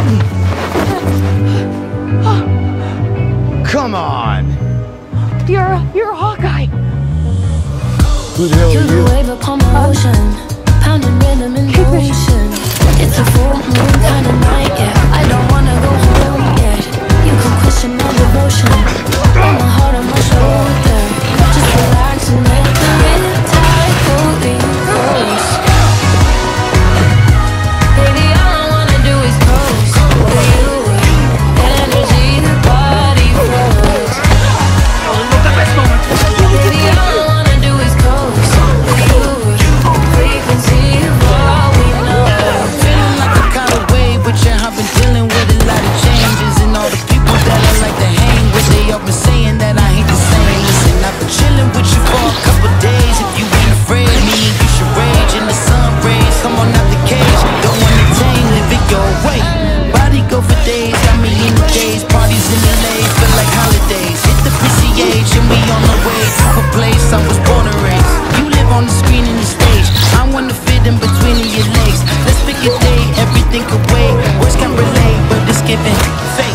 Come on! You're a Hawkeye! Who the hell are You're the you? wave upon my ocean, pounding rhythm in motion. It's a full moon kind of night, yeah. I don't wanna go home yet. You can question my devotion. Got my heart on my shoulder. Just relax and let the riptide pull me close. Baby, all I wanna do is coast with you. Energy, the body flows. Baby, all I wanna do is coast with you. Frequency of all we know. Feeling like I got away with you. I've been dealing with a lot of changes, and all the people that I like to hang with, they all been saying that I ain't the same. Listen, I've been chilling with you for a couple days. If you ain't afraid, me and you should rage in the sun rays. Come on out the cage, don't wanna tame, live it your way. Body go for days, got me in the days. Parties in LA, feel like holidays. Hit the PCH and we on the way to a place I was born and raised. You live on the screen and the stage. I wanna fit in between your legs. Let's pick a day, everything could wait. Words can relate, but it's giving fake.